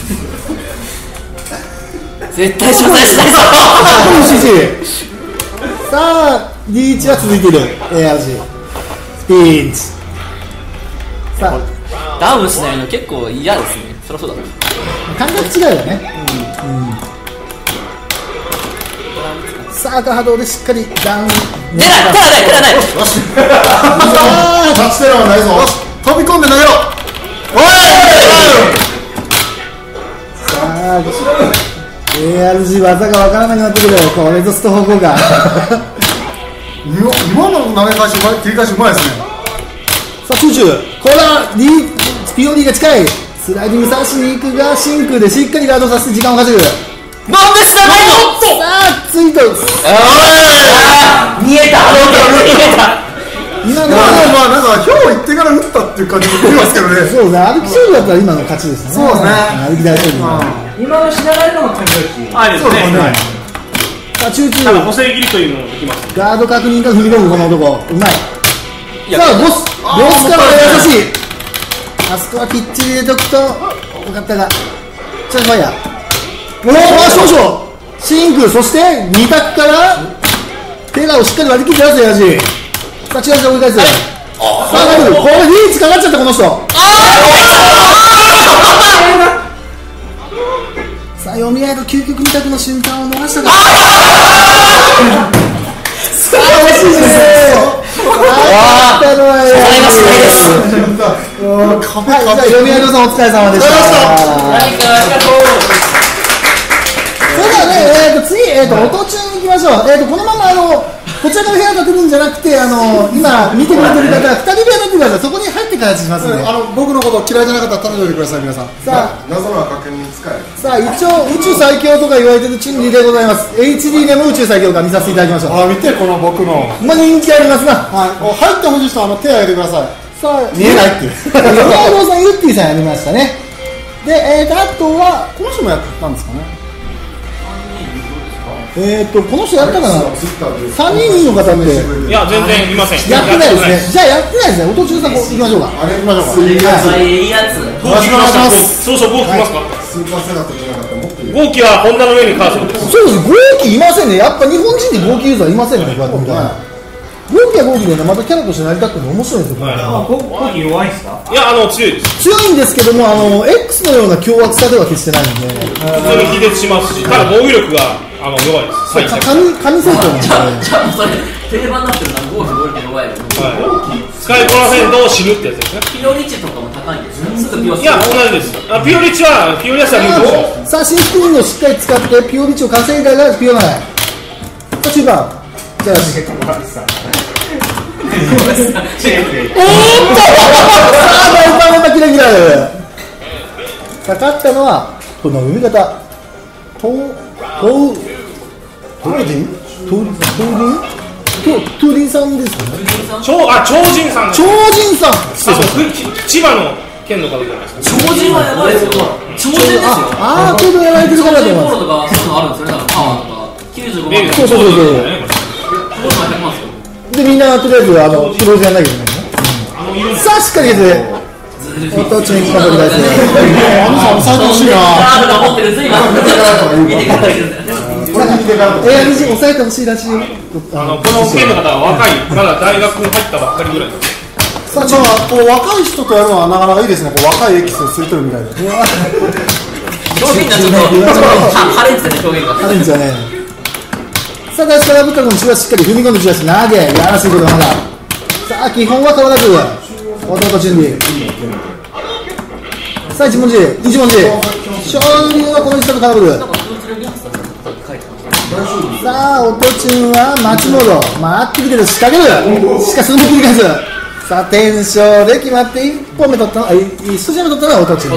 絶対謝罪しないぞ。 さあリーチは続いている ARG スピンチ。さあダウンしないの結構嫌ですね。そりゃそうだね。 感覚違うよね。さあ赤波動でしっかりダウン。 出ない。 よし勝ち点はないぞ。よし飛び込んで投げろ。おいさあ ARG 技が分からなくなってくる。これぞスト方向か。 今の投げ返し切り返しうまいですね。 さあ空中これはピオリーが近い。スライディング刺しに行くが真空でしっかりガードさせて時間を稼ぐ。 なんで知らないの。 さあツイート見えた。 今のまあなんか票行ってから打ったっていう感じも出ますけどね。 そうね、歩き勝負だったら今の勝ちですね。 そうですね。 歩き大勝負。 今のしながらの感じですあ、ですね。 さあ中ただ補正切りというのもできます。 ガード確認から踏み込むこの男うまい。さあボスから優しい。あそこはきっちり入れとくとよかったがチャンスファイヤー。おお少々シンク、そして2択から手がをしっかり割り切ってやつやし。さあ違う追い返す。さあこれリーチかかっちゃったこの人。さあ読み合いと究極2択の瞬間を逃したか。さあ惜しいですね。あったのは読み合いのさんお疲れ様でした。それではね、次、音中に行きましょう。このままこちらの部屋が来るんじゃなくて、今見てくれてる方は2人部屋になってください。そこに入ってからしますので、 僕のこと嫌いじゃなかったら頼んでください皆さん。 さあ謎の確認使え。 さあ一応宇宙最強とか言われてるチンリーでございます。 HD でも宇宙最強か見させていただきましょう。 見てこの僕のまあ人気ありますな。 入ってほしい人は手を挙げてください。 さあ見えないっていう山田さんユッティさんやりましたね。で、あとはこの人もやったんですかね。 この人やったかな。3人いいの方っていや、全然いません。 やってないですね。じゃあやってないですね。音中さん行きましょうか。 あれ行きましょうか。 いいやつ。 ゴーキ来ました。そうそう、ゴーキ来ますか。 スーパーセナットじゃなかったらもっといい。 ゴーキはホンダの上にカーソルです。 そうです。ゴーキいませんね。やっぱ日本人でゴーキユーザーいませんね。こうやって見たらゴーキはゴーキでね、またキャラとして成り立ってるの面白いんですよ。 ゴーキ弱いですか。 いや、強いです。 強いんですけども、X のような凶悪さでは決してないので、 普通に気絶しますし、ただ防御力が弱いです。 神戦闘なんで。 じゃあそれ定番になってるな。ゴーキゴーキ弱いよ。 使いこなせんと死ぬってやつですね。 ピオリッチとかも高いんですか。すぐピオリッチ。 いや、同じです。ピオリッチはピオリアスは無効。 さあ新スクリーンをしっかり使ってピオリッチを稼いだがピオナイ。さあ中盤じゃあさあ大パンがキラキラ。さあ勝ったのはこの読み方トーリンさんですかね。 超人さん。 超人さん。 千葉の県の方じゃないですか。 超人はやばいですよ。超人ですよ。 アーケードやられてる方だと思います。 超人ボールとかそういうのあるんですよね。パワーとか95万。 そうボールもやりますよ。 でみんなとりあえずプロジやんなきゃいけないね。さあしっかりです。音中にかかります。 最高しいな。 カードが持ってるんですよ今。見てください。 抑えてほしいらしい。 この県の方は若い、まだ大学に入ったばっかりぐらいです。 さあじゃあこう若い人とやるのはなかなかいいですね。こう若いエキスを吸い取るみたいで。 表現がちょっとハレンチですね。表現が。 あるんですよね。さあ大からぶっかの中はしっかり踏み込んできました。投げやらしいことまだ。さあ基本は変わらず弟準備。さあ一文字勝利はこの人と空振る。さあ音チュンは待ちモード回ってきてる。仕掛ける。しかしそのまま繰り返す。さあ転生で決まって1本目取ったの1筋目取ったのは音チュン。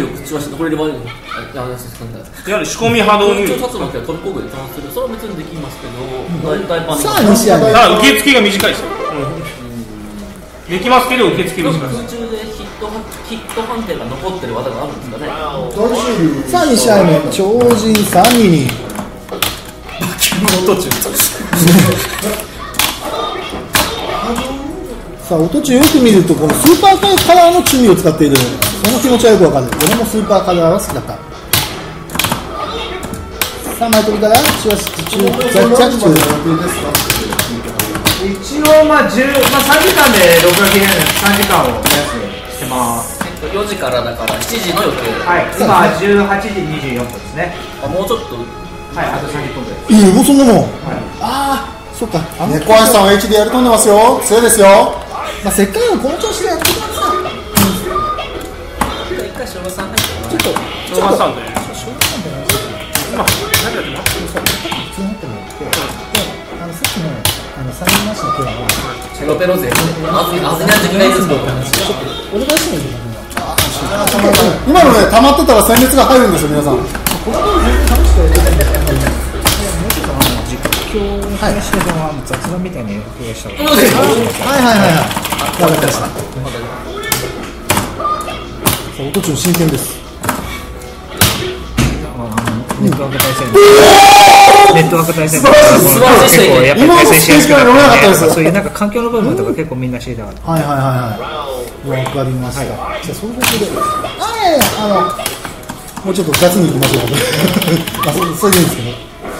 いわゆる仕込み波動に。 さあ2試合目。 受付が短いですよ。できますけど受付短いです。 空中でヒット判定が残ってる技があるんですかね。 さあ2試合目超人322。さあ音中よく見るとこのスーパーカラーのチュミを使っている。その気持ちはよくわかる。俺もスーパーカラーは好きだった。 3枚取りからシュワシ中ジャッジャッ中一応まあ3時間で録画切れるので3時間を目安にしてます。 4時からだから7時の予定。 はい、今18時24分ですね。 もうちょっと。 はい、あと30分ぐらい。 もうそんなもん、 はい、 ああそっか猫足さんは H でやり込んでますよ。強いですよ。 まあせっかくのこの調子でやってください。 一回小学さん入ってちょっと小学さんで普通になってもらってさっきのサインなしの件はペロペロ勢あずにゃんじきがいるんですよ。 お願いしてもいいですか。 今のね、溜まってたら戦列が入るんですよ、皆さん。 今日の話で雑談みたいに録画した方がいい。 はいわかりました。音中真剣です。 ネットワーク対戦ネットワーク対戦素晴らしい。 結構やっぱり対戦しやすくな今のスペースが読めなかったですそういうなんか環境の部分とか結構みんな知りたかった。 わかりました。じゃあそのことでもうちょっと雑にいきましょう。それでいいんですけど。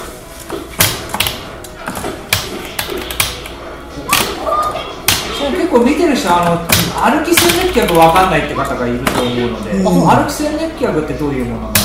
結構見てる人歩き戦略脚わかんないって方がいると思うので、歩き戦略脚ってどういうものなのか。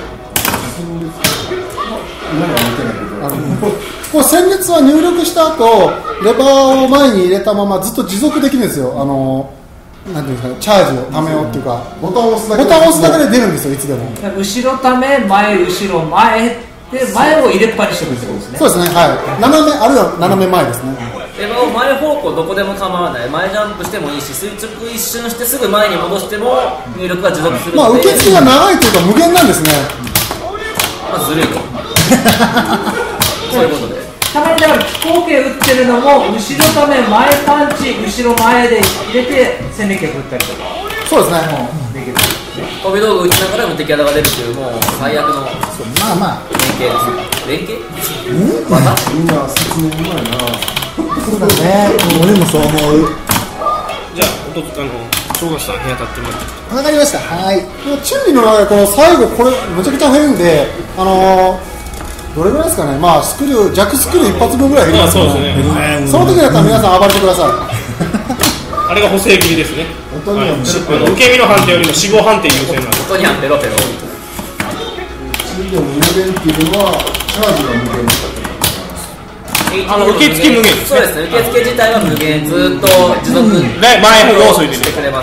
これ戦列は入力した後、レバーを前に入れたままずっと持続できるんですよ。なんていうんですかね、チャージをためようっていうか、ボタンを押すだけで出るんですよ、いつでも。 後ろため前後ろ前で前を入れっぱにしておくってことですね。 そうですね、はい。斜めあるいは斜め前ですね。 レバーを前方向どこでも構わない。前ジャンプしてもいいし、垂直一瞬してすぐ前に戻しても入力が持続するので。 受付が長いというか無限なんですね。 ずるいと。そういうことで。 たまにだから飛行機打ってるのも後ろため前パンチ後ろ前で入れて戦略脚打ったりとか。 そうですね。 できる。 飛び道具打ちながらも敵技が出るというもう最悪のまあ連携です。連携？ みんな説明うまいな。 そうだね。俺もそう思う。 じゃあ小学さん部屋立ってもらって。 わかりました。はい。 チューリーの中でこの最後これめちゃくちゃ減るんで、どれぐらいですかね。まあスクリュー弱スクリュー一発分ぐらい減りますからね。その時だったら皆さん暴れてください。 あれが補正切りですね。受け身の判定よりも死後判定優先なんです。 本当にペロペロ。 でも無限っていうのはチャージが無限。 受付無限ですね。 そうですね。受付自体は無限、ずっと持続で前方を押してくれます。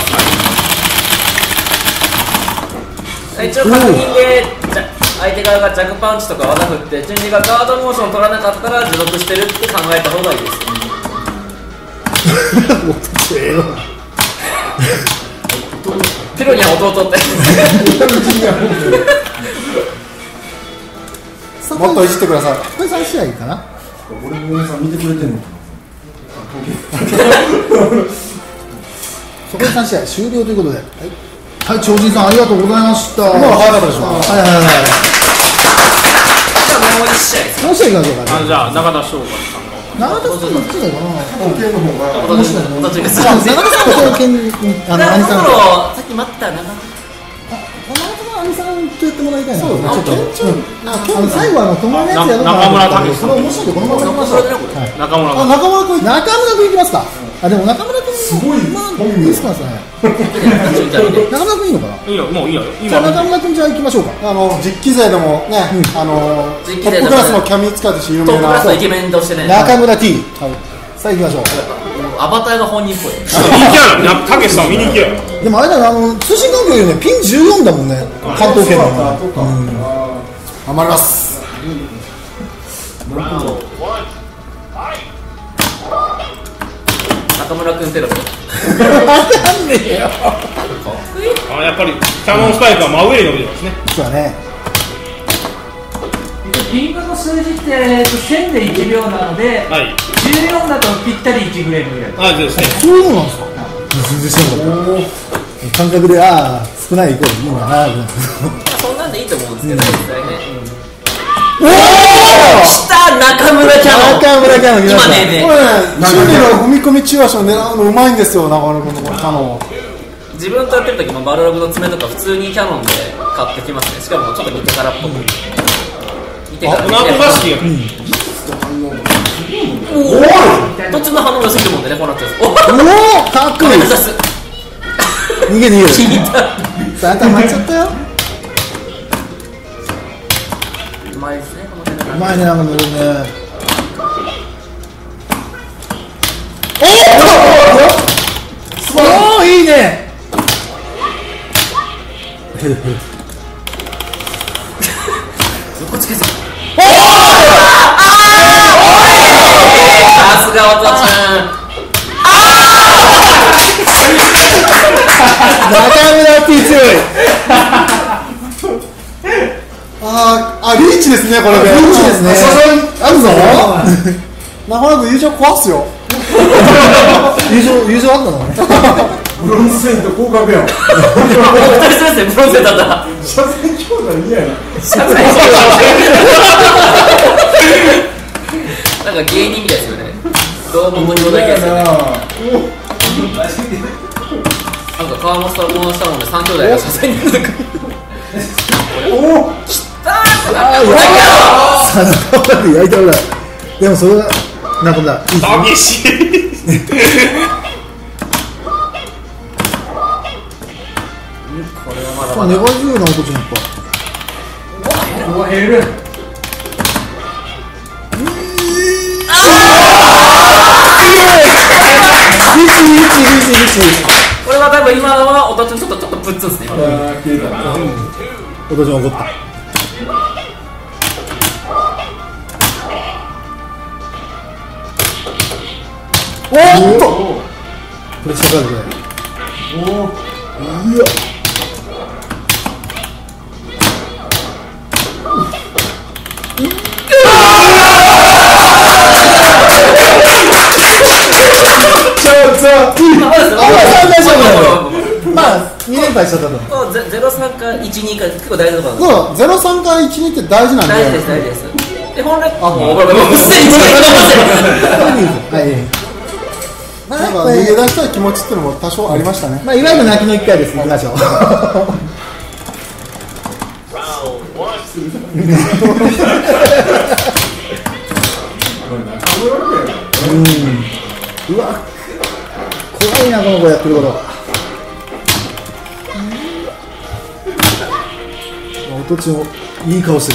一応確認で相手側が弱パンチとか技振ってチュンリーがガードモーション取らなかったら持続してるって考えた方がいいです。ピロには弟って。 もっといじってください。 これ3試合かな。 俺の皆さん見てくれてんの。 そこで3試合終了ということで。はい、超人さんありがとうございました。 今の早かったでしょ。 もう1試合。 もう試合いかがかな。 じゃあ中田翔吾さん長田さんどっちがいいかな。 保険の方が面白いね。 どっちが長田さんと保険兄さん。 さっき待ったな。 兄さんとやってもらいたいな。 そうですね。 最後友達のやつやろうかな。 中村拓それ面白いんでこのままやりましょう。 中村中村君いきますか。でも中村君すごいいいですかね。中村君いいのかな。 いいよ、もういいよ。 じゃあ中村君じゃあ行きましょうか。 実機勢でもね、トップクラスのキャミ使ってし有名なトップクラスのイケメンとしてね。 中村 T。さあ行きましょう。 アバターが本人っぽい。 見に行きやろ。たけしさん見に行きやろ。 でもあれだな、通信環境よりねピン14だもんね。関東圏の。 頑張ります。 中村君テロップ。 なんでよ。 やっぱりキャノンスパイクは真上に伸びてますね。 そうだね。 リングの数字って1000で1秒なので、14だとぴったり1フレームぐらい。 ですね。 そういうのなんですか。全然知らなかった。感覚で少ないイコールいいな。 そんなんでいいと思うんですけど、実際ね。おお！来た中村キャノン。 中村キャノン。 今ね。 これね、チューリーの踏み込み中足を狙うのうまいんですよ、中村君のキャノン。 自分とやってる時もバルログの爪とか普通にキャノンで買ってきますね。しかもちょっと見てからっぽく。 見てからこの後が好きやから途中の反応がすぎるもんでね、こうなってるんです。 おおかっこいい。逃げ逃げる。さあ、頭っちゃったよ。 うまいですね、この辺のうまいね、なんか乗るね。おおいいね。 こっち消せ。さすがおとちゃん。 中村 T 強い。 リーチですね、これで。 リーチですね。あるぞ。 なかなか友情壊すよ。 友情あったの？ ブロンズセイント降格やん。 2人ですね、ブロンズだった。 車線兄弟嫌やな。 なんか芸人みたいですよね。どうも無料だけですよね。なんか川本さんもしたもんで3兄弟が車線にいる。 おお。 さあ、中村焼いたぐらい。でもそれが中村いいですね。 激しい。 これはまだまだ。 粘り強いな、おとちゃんやっぱ。 うわ減る。 これは多分今のはおとちゃんちょっとぶっつんですね。 おとちゃん怒った。おーっとプレッシャーかかるね。いやまあ2連敗しちゃったと。 03か12か結構大事なところそう、03から12って大事なんで。 大事です大事です。で本来もうなんか逃げ出したい気持ちっていうのも多少ありましたね。 まあいわゆる泣きの1回です。行きましょう。うわ怖いな、この子やってること。おとちもいい顔してる。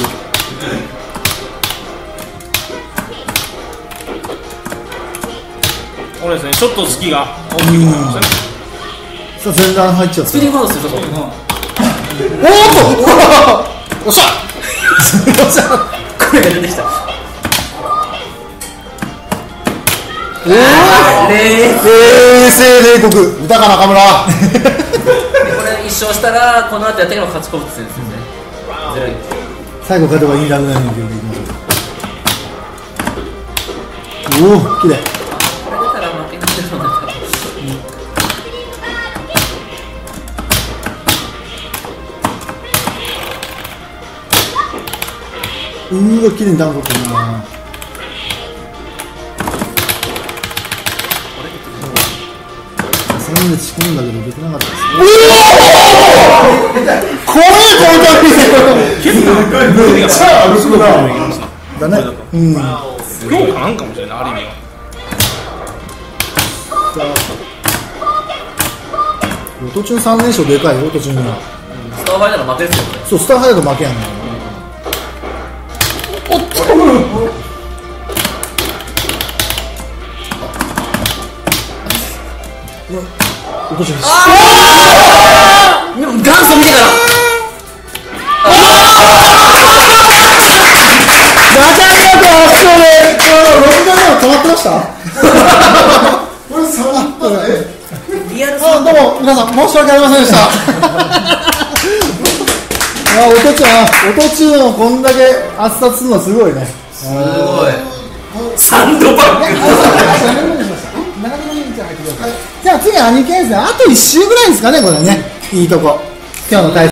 これですね、ちょっと隙が大きくなりましたね。 さあ前段入っちゃった。 スピーディーファードするとこ。 おっしゃこれが出てきた。 冷静冷酷。 見たか中村。 これ一勝したらこの後やってけば勝ち込むって言うんですよね。 最後勝てばいいラグナーにいきましょう。おお、綺麗。 これ出たら負けになってるのだったら。 わ、綺麗にダウン取ってるな。3で仕込んだけど出てなかったですね。 怖いめっちゃ歩くな。 だね。 評価なんかもしれない、ある意味は。 途中3連勝でかいよ、途中には。 スターファイナル負けですよね。 そう、スターハイだと負けやんの。おっと落としました。 でも元祖見てから 6段目は止まってました。これ触ったね。 リアルどうも皆さん申し訳ありませんでした。 おとちゃん、おとちのこんだけ圧殺するのすごいね。 すごい。サンドバッグ。 じゃあ次は兄貴ですね。あと1周ぐらいですかね、これね。いいとこ。今日の対戦